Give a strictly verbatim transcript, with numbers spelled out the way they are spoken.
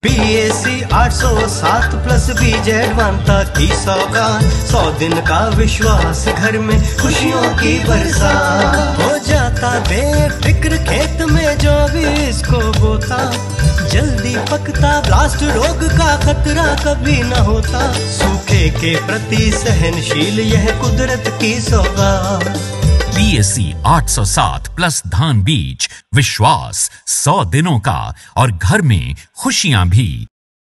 BSc आठ सौ सात प्लस बीजेड मानता की सौगात, सौ दिन का विश्वास, घर में खुशियों की बरसात। हो जाता बेफिक्र खेत में जो भी इसको बोता, जल्दी पकता, ब्लास्ट रोग का खतरा कभी न होता। सूखे के प्रति सहनशील यह कुदरत की सौगात। बीएससी आठ सौ सात प्लस धान बीज, विश्वास, सौ दिनों का और घर में खुशियां भी।